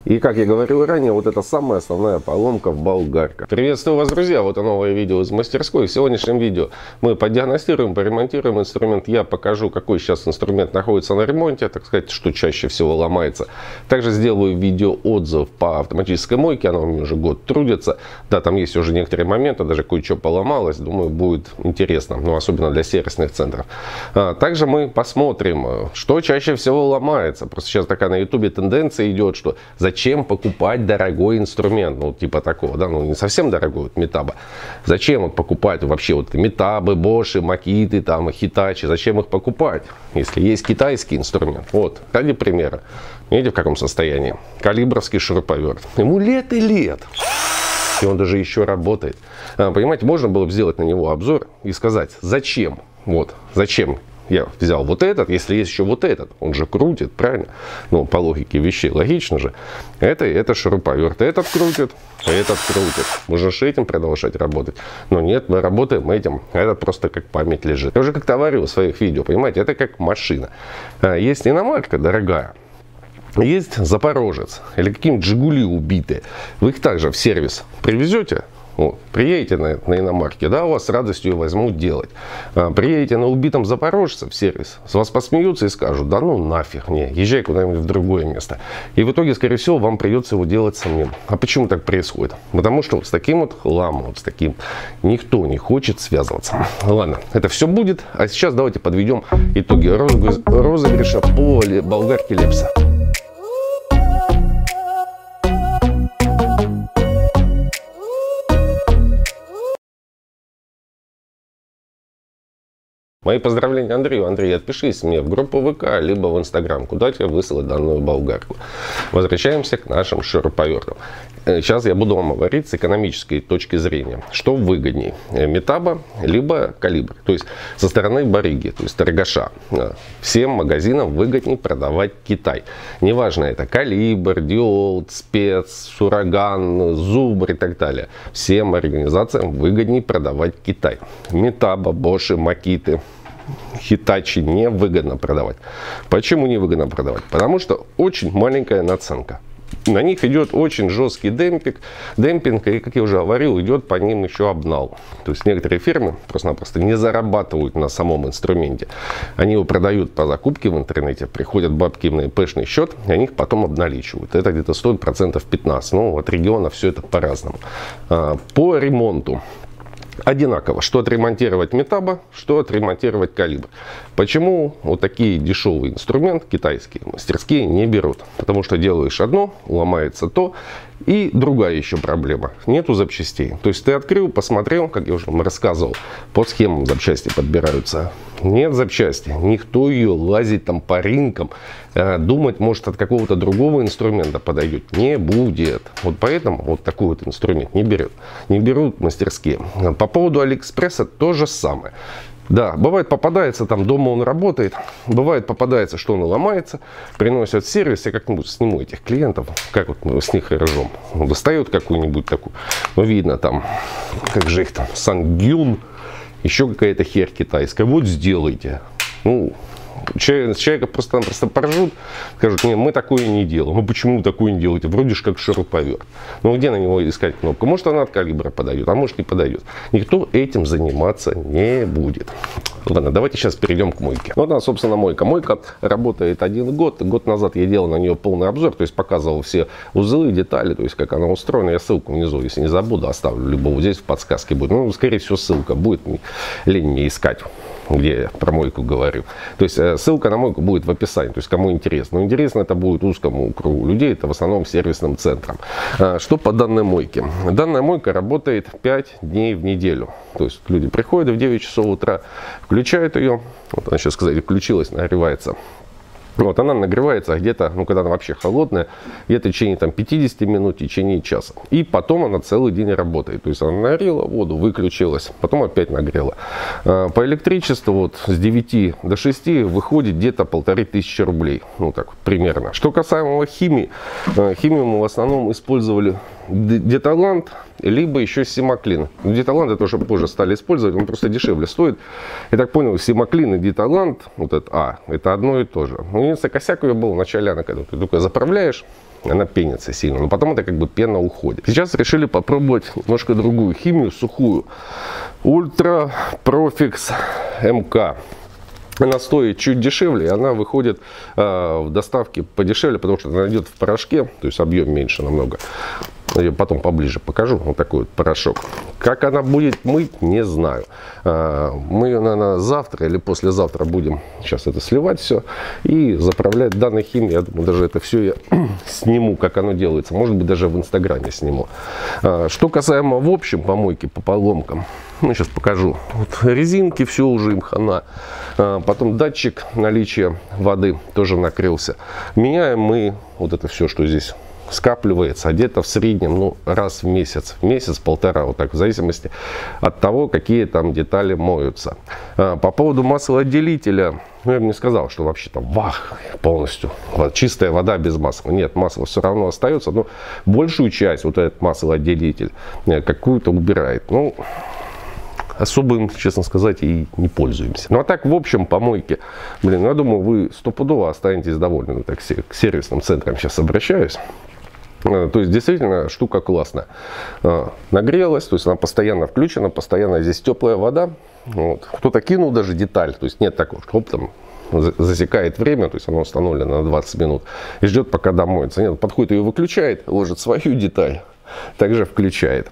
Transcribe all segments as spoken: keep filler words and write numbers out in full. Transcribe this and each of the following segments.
И, как я говорил ранее, вот это самая основная поломка в болгарках. Приветствую вас, друзья! Вот и новое видео из мастерской. В сегодняшнем видео мы подиагностируем, поремонтируем инструмент. Я покажу, какой сейчас инструмент находится на ремонте, так сказать, что чаще всего ломается. Также сделаю видео-отзыв по автоматической мойке. Она у меня уже год трудится. Да, там есть уже некоторые моменты, даже кое-что поломалось. Думаю, будет интересно, ну, особенно для сервисных центров. А, также мы посмотрим, что чаще всего ломается. Просто сейчас такая на ютубе тенденция идет, что зачем Зачем покупать дорогой инструмент, ну типа такого, да, ну не совсем дорогой, вот Метаба. Зачем вот покупать вообще вот Метабы, Боши, Макиты, там, Хитачи, зачем их покупать, если есть китайский инструмент? Вот, ради примера. Видите, в каком состоянии? Калибровский шуруповерт. Ему лет и лет. И он даже еще работает. А, понимаете, можно было бы сделать на него обзор и сказать, зачем, вот, зачем я взял вот этот, если есть еще вот этот, он же крутит, правильно? Ну, по логике вещей, логично же. Это, это шуруповерт, этот крутит, а этот крутит. Можно же этим продолжать работать. Но нет, мы работаем этим, а этот просто как память лежит. Я уже как-то говорил в своих видео, понимаете, это как машина. Есть иномарка дорогая, есть Запорожец или какие-нибудь Жигули убитые. Вы их также в сервис привезете. Вот, приедете на, на иномарке, да, у вас с радостью возьмут делать. А, приедете на убитом Запорожце в сервис, с вас посмеются и скажут, да ну нафиг, не, езжай куда-нибудь в другое место. И в итоге, скорее всего, вам придется его делать самим. А почему так происходит? Потому что вот с таким вот хламом, вот с таким никто не хочет связываться. Ладно, это все будет. А сейчас давайте подведем итоги розыгрыша по болгарке Лепса. Мои поздравления Андрею. Андрей, отпишись мне в группу вэ ка, либо в Инстаграм, куда тебе выслать данную болгарку. Возвращаемся к нашим шуруповертам. Сейчас я буду вам говорить с экономической точки зрения, что выгоднее, Метаба, либо Калибр. То есть со стороны барыги, то есть торгаша. Всем магазинам выгоднее продавать Китай. Неважно, это Калибр, Диолт, Спец, Сураган, Зубр и так далее. Всем организациям выгоднее продавать Китай. Метаба, Боши, Макиты, Хитачи невыгодно продавать. Почему невыгодно продавать? Потому что очень маленькая наценка. На них идет очень жесткий демпинг, демпинг, и, как я уже говорил, идет по ним еще обнал. То есть некоторые фирмы просто-напросто не зарабатывают на самом инструменте. Они его продают по закупке в интернете, приходят бабки на ИПшный счет, и они их потом обналичивают. Это где-то стоит процентов пятнадцать. Ну, от региона все это по-разному. По ремонту одинаково, что отремонтировать Метаба, что отремонтировать Калибр. Почему вот такие дешевые инструменты китайские мастерские не берут? Потому что делаешь одно, ломается то, и другая еще проблема. Нету запчастей. То есть ты открыл, посмотрел, как я уже вам рассказывал, по схемам запчасти подбираются. Нет запчасти. Никто ее лазить там по рынкам, э, думать, может, от какого-то другого инструмента подойдет. Не будет. Вот поэтому вот такой вот инструмент не берут. Не берут мастерские. По поводу Алиэкспресса то же самое. Да, бывает попадается, там дома он работает, бывает попадается, что он ломается, приносят в сервис, я как-нибудь сниму этих клиентов, как вот мы с них и ржем. Достает какую-нибудь такую, ну видно там, как же их там, Сангюн, еще какая-то херь китайская, вот сделайте. Ну, человека просто-напросто поржут, скажут, нет, мы такое не делаем. Ну почему вы такое не делаете? Вроде же как шуруповерт. Ну где на него искать кнопку? Может она от Калибра подойдет, а может не подойдет. Никто этим заниматься не будет. Ладно, давайте сейчас перейдем к мойке. Вот она, собственно, мойка. Мойка работает один год. Год назад я делал на нее полный обзор, то есть показывал все узлы, детали, то есть как она устроена. Я ссылку внизу, если не забуду, оставлю, либо вот здесь в подсказке будет. Ну, скорее всего, ссылка будет, лень мне искать, где я про мойку говорю. То есть ссылка на мойку будет в описании, то есть кому интересно. Но интересно это будет узкому кругу людей, это в основном сервисным центрам. Что по данной мойке? Данная мойка работает пять дней в неделю. То есть люди приходят в девять часов утра, включают ее, вот она сейчас, сказать, включилась, нагревается. Вот она нагревается где-то, ну когда она вообще холодная, где-то в течение там пятидесяти минут, в течение часа. И потом она целый день работает. То есть она нагрела воду, выключилась, потом опять нагрела. По электричеству вот с девяти до шести выходит где-то полторы тысячи рублей. Ну так вот, примерно. Что касаемо химии, химию мы в основном использовали Деталант, либо еще Симаклин. Деталант это уже позже стали использовать, он просто дешевле стоит. Я так понял, Симаклин и Деталант, вот это А, это одно и то же. Ну, единственный косяк ее был в начале, она, когда ты только заправляешь, она пенится сильно, но потом это как бы пена уходит. Сейчас решили попробовать немножко другую химию, сухую. Ультра Profix эм ка. Она стоит чуть дешевле, и она выходит э, в доставке подешевле, потому что она идет в порошке, то есть объем меньше намного. Я потом поближе покажу, вот такой вот порошок. Как она будет мыть, не знаю. Э, мы ее, наверное, завтра или послезавтра будем сейчас это сливать все и заправлять данной химией. Я думаю, даже это все я сниму, как оно делается. Может быть, даже в Инстаграме сниму. Э, что касаемо в общем помойки по поломкам. Ну, сейчас покажу. Вот резинки, все уже им хана. А, потом датчик наличия воды тоже накрылся. Меняем мы вот это все, что здесь скапливается, где-то в среднем ну, раз в месяц. В месяц-полтора, вот так, в зависимости от того, какие там детали моются. А, по поводу маслоотделителя, ну, я бы не сказал, что вообще там вах, полностью вот, чистая вода без масла. Нет, масло все равно остается, но большую часть вот этот маслоотделитель какую-то убирает. Ну, особо им, честно сказать, и не пользуемся. Ну а так, в общем, помойки, блин, ну, я думаю, вы стопудово останетесь довольны. Ну, так, к сервисным центрам сейчас обращаюсь. То есть, действительно, штука классная. Нагрелась, то есть она постоянно включена, постоянно здесь теплая вода. Вот. Кто-то кинул даже деталь, то есть нет такого, что там засекает время, то есть оно установлено на двадцать минут и ждет, пока домоется. Нет, подходит, ее выключает, ложит свою деталь, также включает.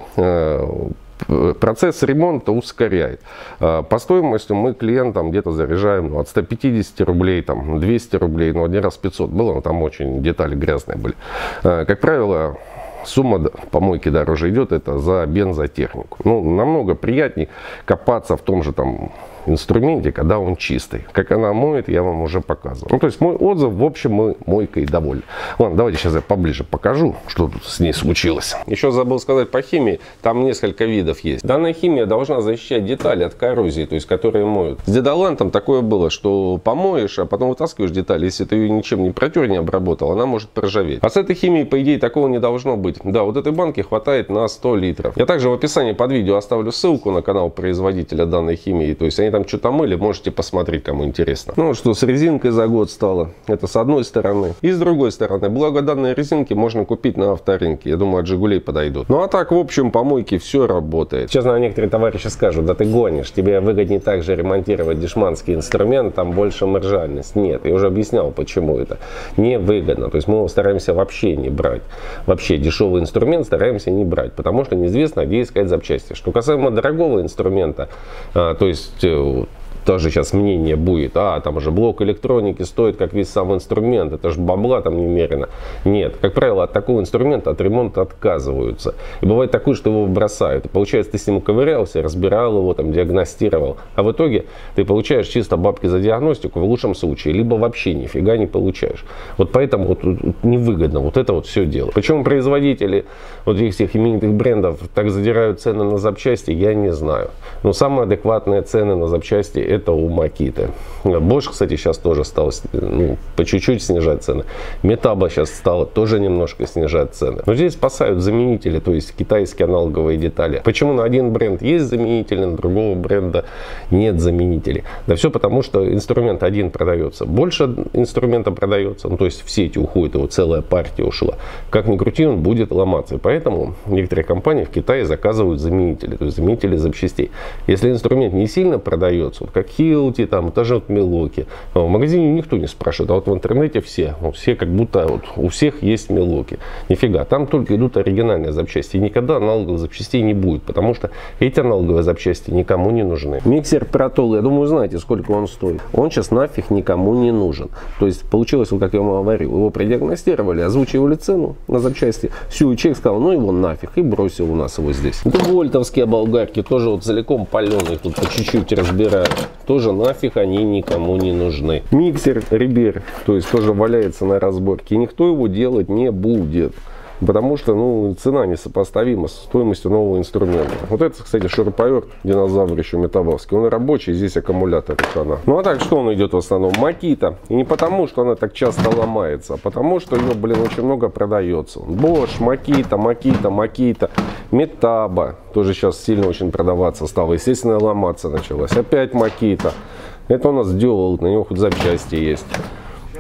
Процесс ремонта ускоряет. По стоимости мы клиентам где-то заряжаем ну, от ста пятидесяти рублей, там, двести рублей, но один раз пятьсот было, но там очень детали грязные были. Как правило, сумма помойки дороже идет, это за бензотехнику. Ну, намного приятнее копаться в том же там инструменте, когда он чистый. Как она моет, я вам уже показывал. Ну, то есть мой отзыв, в общем, мы мойкой довольны. Ладно, давайте сейчас я поближе покажу, что тут с ней случилось. Еще забыл сказать по химии, там несколько видов есть. Данная химия должна защищать детали от коррозии, то есть которые моют. С дедолантом такое было, что помоешь, а потом вытаскиваешь деталь, если ты ее ничем не протер, не обработал, она может проржаветь. А с этой химией, по идее, такого не должно быть. Да, вот этой банки хватает на сто литров. Я также в описании под видео оставлю ссылку на канал производителя данной химии, то есть они там что-то мыли, можете посмотреть, кому интересно. Ну что, с резинкой за год стало. Это с одной стороны. И с другой стороны, благо данные резинки можно купить на авторынке. Я думаю, от Жигулей подойдут. Ну а так, в общем, помойки все работает. Сейчас, наверное, некоторые товарищи скажут, да ты гонишь, тебе выгоднее также ремонтировать дешманский инструмент, там больше маржальность. Нет, я уже объяснял, почему это невыгодно. То есть мы его стараемся вообще не брать. Вообще дешевый инструмент стараемся не брать, потому что неизвестно, где искать запчасти. Что касаемо дорогого инструмента, а, то есть тоже сейчас мнение будет, а там же блок электроники стоит как весь сам инструмент, это же бабла там немерено. Нет, как правило, от такого инструмента, от ремонта отказываются. И бывает такое, что его бросают. И получается, ты с ним ковырялся, разбирал его, там, диагностировал. А в итоге ты получаешь чисто бабки за диагностику в лучшем случае, либо вообще нифига не получаешь. Вот поэтому вот, вот, невыгодно вот это вот все делать. Почему производители вот этих всех именитых брендов так задирают цены на запчасти, я не знаю. Но самые адекватные цены на запчасти это у Makita. Bosch, кстати, сейчас тоже стал ну, по чуть-чуть снижать цены. Metabo сейчас стало тоже немножко снижать цены. Но здесь спасают заменители, то есть китайские аналоговые детали. Почему на один бренд есть заменители, на другого бренда нет заменителей? Да все потому, что инструмент один продается. Больше инструмента продается, ну, то есть в сети уходит, его целая партия ушла. Как ни крути, он будет ломаться. И поэтому некоторые компании в Китае заказывают заменители, то есть заменители запчастей. Если инструмент не сильно продается, вот как Hilti, там, даже вот Milwaukee, в магазине никто не спрашивает, а вот в интернете все, вот все как будто вот, у всех есть Milwaukee. Нифига, там только идут оригинальные запчасти, и никогда аналоговых запчастей не будет, потому что эти аналоговые запчасти никому не нужны. Миксер Pro-Tool, я думаю, знаете, сколько он стоит. Он сейчас нафиг никому не нужен. То есть получилось, вот как я вам говорил, его продиагностировали, озвучивали цену на запчасти, все, и человек сказал, ну его нафиг, и бросил у нас его здесь. Это вольтовские болгарки, тоже вот целиком паленые, тут по чуть-чуть разбирают. Тоже нафиг они никому не нужны. Миксер Рибер, то есть тоже валяется на разборке. И никто его делать не будет. Потому что ну, цена несопоставима с стоимостью нового инструмента. Вот это, кстати, шуруповерт динозавр еще метабовский. Он рабочий, здесь аккумулятор она. Ну а так, что он идет в основном? Makita. И не потому, что она так часто ломается, а потому, что ее, блин, очень много продается. Bosch, Makita, Makita, Makita, Metabo. Тоже сейчас сильно очень продаваться стало. Естественно, ломаться началась. Опять Makita. Это у нас Dual, на него хоть запчасти есть.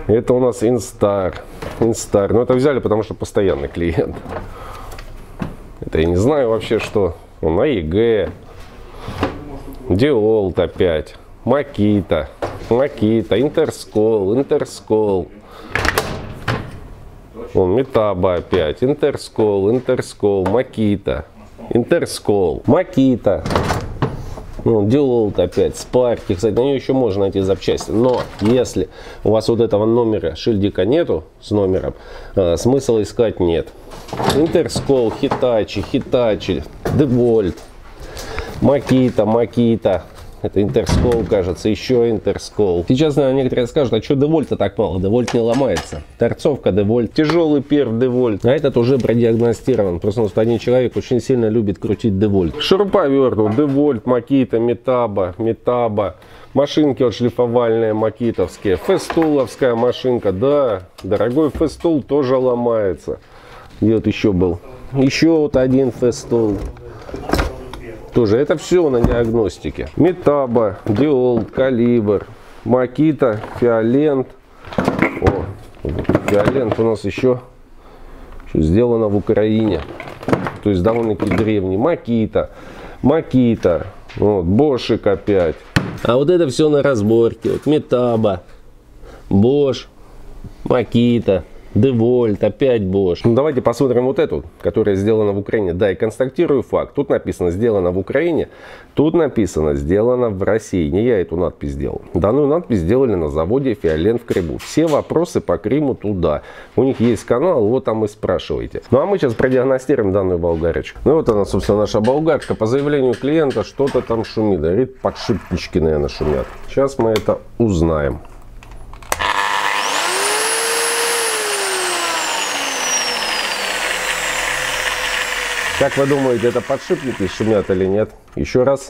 Это у нас Instar. Instar. Ну, это взяли, потому что постоянный клиент. Это я не знаю вообще, что. Он АЕГ. Диолт опять. Makita. Makita. Интерскол. Интерскол. Вон, Metaba опять. Интерскол. Интерскол. Makita. Интерскол. Makita. Ну, Диолт опять, Спарки. Кстати, на нее еще можно найти запчасти. Но если у вас вот этого номера, шильдика нету с номером, э, смысла искать нет. Интерскол, Hitachi, Hitachi, DeWalt, Makita, Makita. Это Интерскол, кажется, еще Интерскол. Сейчас, наверное, некоторые скажут, а что DeWalt так мало? DeWalt не ломается. Торцовка DeWalt, тяжелый перв DeWalt. А этот уже продиагностирован. Просто один человек очень сильно любит крутить DeWalt. Шуруповерт, DeWalt, Makita, Metaba, Metaba. Машинки вот шлифовальные макитовские. Фестуловская машинка, да. Дорогой Фестул тоже ломается. Где вот еще был? Еще вот один Фестул. Тоже это все на диагностике. Metaba, Диолт, Калибр, Makita, Фиолент. О, Фиолент у нас еще, еще сделано в Украине. То есть довольно-таки древний. Makita, Makita, вот, Bosch опять. А вот это все на разборке. Вот Metaba, Bosch, Makita. DeWalt, опять Bosch. Ну, давайте посмотрим вот эту, которая сделана в Украине. Да, и констатирую факт. Тут написано «сделано в Украине», тут написано «сделано в России». Не я эту надпись сделал. Данную надпись сделали на заводе «Фиолент» в Крыму. Все вопросы по Крыму туда. У них есть канал, вот там и спрашивайте. Ну, а мы сейчас продиагностируем данную болгарочку. Ну, вот она, собственно, наша болгарочка. По заявлению клиента что-то там шумит. Говорит, подшипнички, наверное, шумят. Сейчас мы это узнаем. Как вы думаете, это подшипники шумят или нет? Еще раз.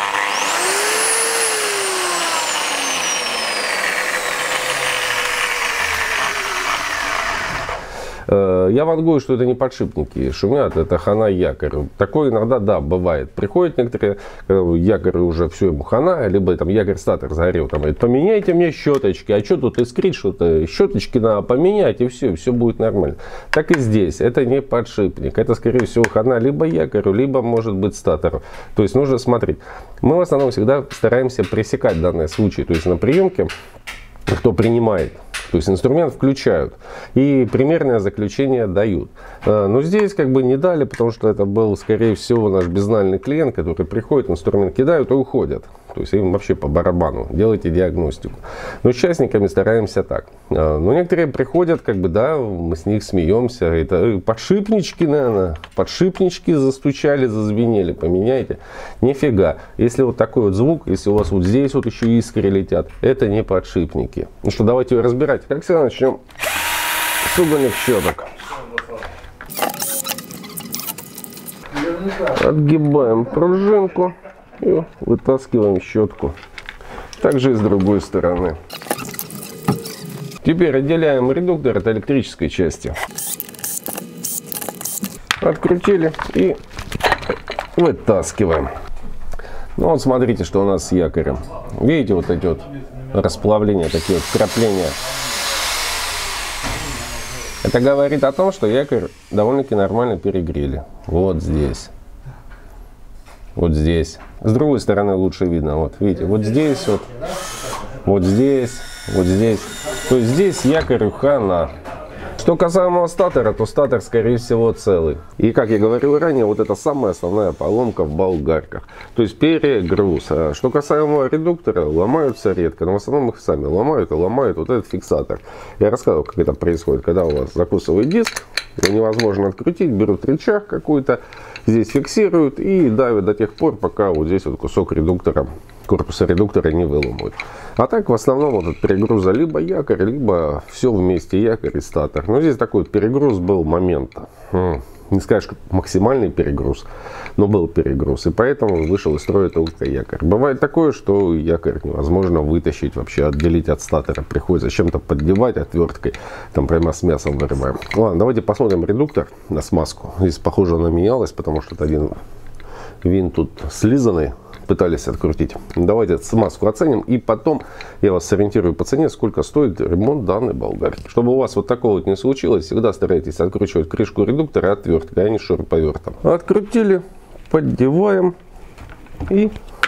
Я вангую, что это не подшипники шумят, это хана якорь. Такое иногда, да, бывает. Приходят некоторые, якорь уже все ему хана, либо там якорь статор загорел, там говорит, поменяйте мне щеточки, а что тут искрит что-то, щеточки надо поменять, и все, все будет нормально. Так и здесь, это не подшипник, это скорее всего хана либо якорю, либо может быть статору. То есть нужно смотреть. Мы в основном всегда стараемся пресекать данные случаи, то есть на приемке, кто принимает. То есть инструмент включают и примерное заключение дают. Но здесь как бы не дали, потому что это был, скорее всего, наш безнальный клиент, который приходит, инструмент кидают и уходят. То есть им вообще по барабану. Делайте диагностику. Но с участниками стараемся так. Но некоторые приходят, как бы, да, мы с них смеемся. Это подшипнички, наверное, подшипнички застучали, зазвенели, поменяйте. Нифига. Если вот такой вот звук, если у вас вот здесь вот еще искры летят, это не подшипники. Ну что, давайте ее разбирать. Как всегда, начнем с угольных щеток. Отгибаем пружинку и вытаскиваем щетку. Также и с другой стороны. Теперь отделяем редуктор от электрической части. Открутили и вытаскиваем. Ну вот смотрите, что у нас с якорем. Видите вот эти вот расплавления, такие вот вкрапления. Это говорит о том, что якорь довольно-таки нормально перегрели. Вот здесь. Вот здесь. С другой стороны лучше видно. Вот видите, вот здесь вот. Вот здесь. Вот здесь. То есть здесь якорь хана. Что касаемо статора, то статор, скорее всего, целый. И, как я говорил ранее, вот это самая основная поломка в болгарках. То есть перегруз. А что касаемо редуктора, ломаются редко. Но в основном их сами ломают и ломают вот этот фиксатор. Я рассказывал, как это происходит. Когда у вас закусывает диск, его невозможно открутить, берут рычаг какой-то, здесь фиксируют и давят до тех пор, пока вот здесь вот кусок редуктора, корпуса редуктора не выломают. А так в основном вот от перегруза либо якорь, либо все вместе, якорь и статор. Но здесь такой вот перегруз был момент. Не скажешь, максимальный перегруз, но был перегруз. И поэтому вышел из строя только якорь. Бывает такое, что якорь невозможно вытащить, вообще отделить от статора. Приходится чем-то поддевать отверткой. Там прямо с мясом вырываем. Ладно, давайте посмотрим редуктор на смазку. Здесь, похоже, она менялась, потому что один винт тут слизанный. пытались открутить. Давайте смазку оценим, и потом я вас сориентирую по цене, сколько стоит ремонт данной болгарки. Чтобы у вас вот такого вот не случилось, всегда старайтесь откручивать крышку редуктора отверткой, а не шуруповертом. Открутили, поддеваем и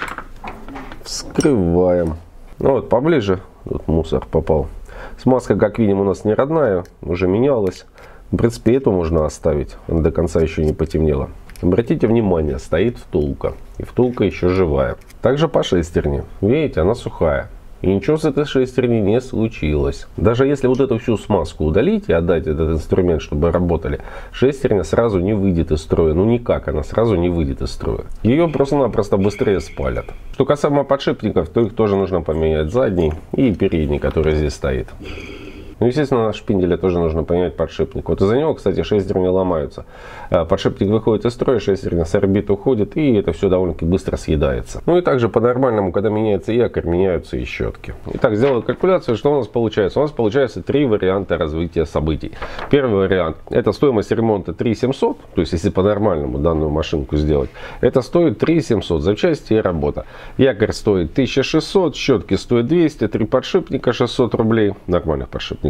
вскрываем. Ну вот поближе, тут мусор попал. Смазка, как видим, у нас не родная, уже менялась. В принципе, эту можно оставить, она до конца еще не потемнела. Обратите внимание, стоит втулка, и втулка еще живая. Также по шестерне, видите, она сухая. И ничего с этой шестерней не случилось. Даже если вот эту всю смазку удалить и отдать этот инструмент, чтобы работали, шестерня сразу не выйдет из строя. Ну никак, она сразу не выйдет из строя. Ее просто-напросто быстрее спалят. Что касаемо подшипников, то их тоже нужно поменять, задний и передний, который здесь стоит. Ну, естественно, на шпинделе тоже нужно поменять подшипник. Вот из-за него, кстати, шестерни ломаются. Подшипник выходит из строя, шестерня с орбиты уходит, и это все довольно-таки быстро съедается. Ну и также по-нормальному, когда меняется якорь, меняются и щетки. Итак, сделаю калькуляцию, что у нас получается. У нас получается три варианта развития событий. Первый вариант – это стоимость ремонта три тысячи семьсот, то есть если по-нормальному данную машинку сделать, это стоит три тысячи семьсот, запчасти и работа. Якорь стоит тысяча шестьсот, щетки стоят двести, три подшипника шестьсот рублей, нормальных подшипников.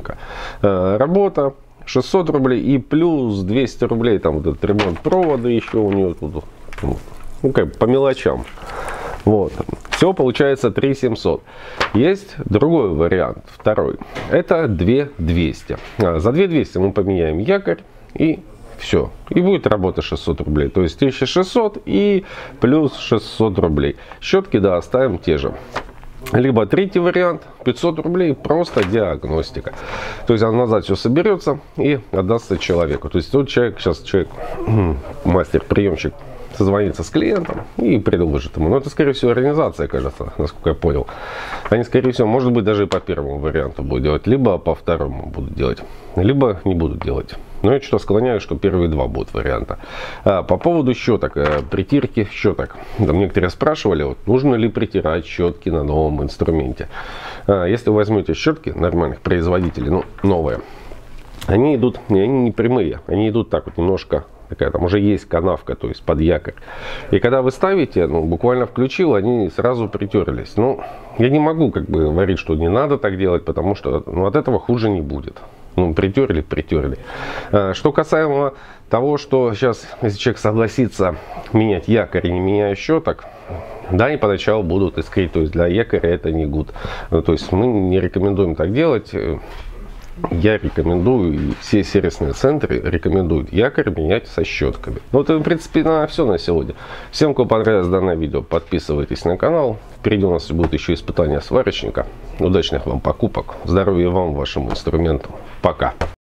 Работа шестьсот рублей и плюс двести рублей, там вот этот ремонт провода еще у нее тут, ну как по мелочам. Вот. Всего получается три тысячи семьсот. Есть другой вариант, второй. Это две тысячи двести. За две тысячи двести мы поменяем якорь и все. И будет работа шестьсот рублей. То есть тысяча шестьсот и плюс шестьсот рублей. Щетки, да, оставим те же. Либо третий вариант, пятьсот рублей, просто диагностика. То есть она назад все соберется и отдастся человеку. То есть тут человек, сейчас человек, мастер-приемщик, созвонится с клиентом и предложит ему. Но это, скорее всего, организация, кажется, насколько я понял. Они, скорее всего, может быть, даже и по первому варианту будут делать, либо по второму будут делать, либо не будут делать. Но я что-то склоняюсь, что первые два будут варианта. А, по поводу щеток, притирки щеток. Там некоторые спрашивали, вот, нужно ли притирать щетки на новом инструменте. А, если вы возьмете щетки нормальных производителей, ну, новые, они идут, они не прямые, они идут так вот немножко, такая, там уже есть канавка, то есть под якорь. И когда вы ставите, ну, буквально включил, они сразу притерлись. Ну, я не могу как бы говорить, что не надо так делать, потому что ну, от этого хуже не будет. Ну, притерли, притерли. А, что касаемо того, что сейчас, если человек согласится менять якорь и не меняя щеток, да, они поначалу будут искрить. То есть для якоря это не гуд. Ну, то есть мы не рекомендуем так делать. Я рекомендую, и все сервисные центры рекомендуют якорь менять со щетками. Вот, в принципе, на все на сегодня. Всем, кому понравилось данное видео, подписывайтесь на канал. Впереди у нас будет еще испытание сварочника. Удачных вам покупок. Здоровья вам, вашему инструменту. Пока.